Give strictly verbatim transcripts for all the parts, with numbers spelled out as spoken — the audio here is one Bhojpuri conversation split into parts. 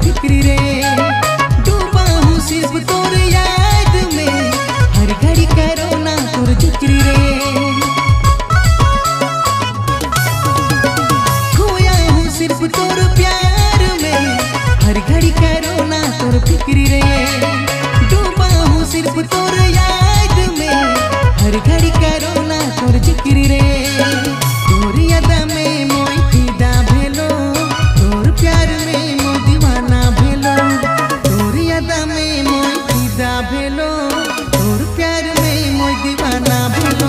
फिक्री रे। डूबा हूँ सिर्फ तोर याद में, हर घड़ी करो ना तोर जिक्र रे। खोया हूँ सिर्फ तोर प्यार में, हर घड़ी करो ना तोर फिक्री रे। डूबा हूँ सिर्फ तोर याद में, हर घड़ी करो ना तोर जिक्र रे। तोर याद में मोई फिदा भेलो, तोर प्यार में मोई दीवाना भेलो। तोर याद में मोई फिदा भेलो, तोर प्यार में मोई दीवाना भेलो।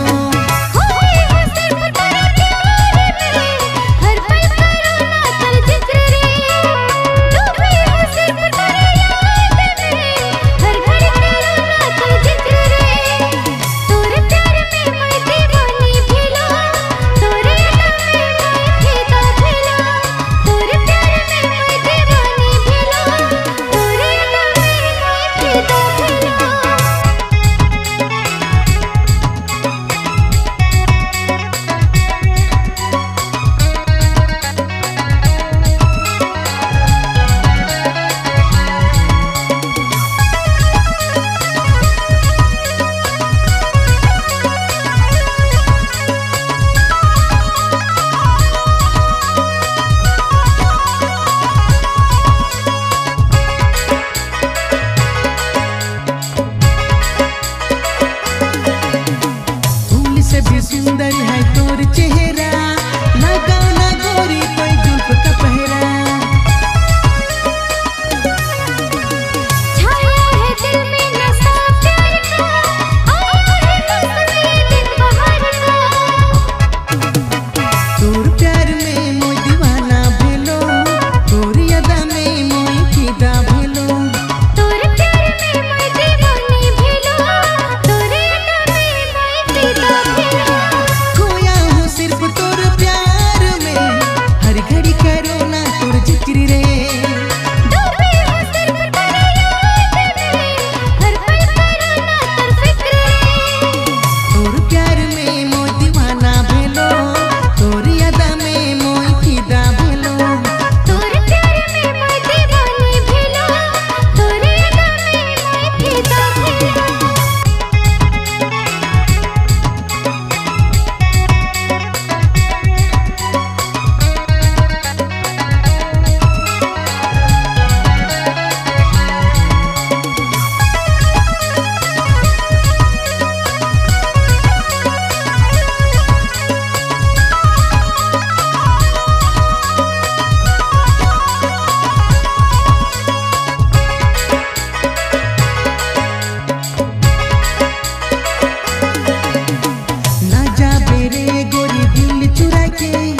सुंदर है तोर चेहरा, लगाओ ना गोरी कोई जुल्फ का पहरा। छाया है दिल में नशा प्यार का, आया है मौसम दिन बहार का। तोर प्यार में मोई दीवाना भेलो, तोर याद में मोई फिदा भेलो। तोर प्यार में मोई दीवानी भेलो, तोर याद में मोई फिदा भेलो। खोया हूँ सिर्फ तोर प्यार में, हर घड़ी करो ना तोर जिक्र रे। डूबी हूँ सिर्फ तोर याद में, हर पल करो ना तोर फिक्र रे। तोर प्यार में मोई दीवाना भेलो, तोर याद में मोई फिदा भेलो। तोर प्यार में मोई दीवानी भेलो, तोर याद में मोई फिदा भेलो। ना जा बेरे गोरी दिल चुरा के,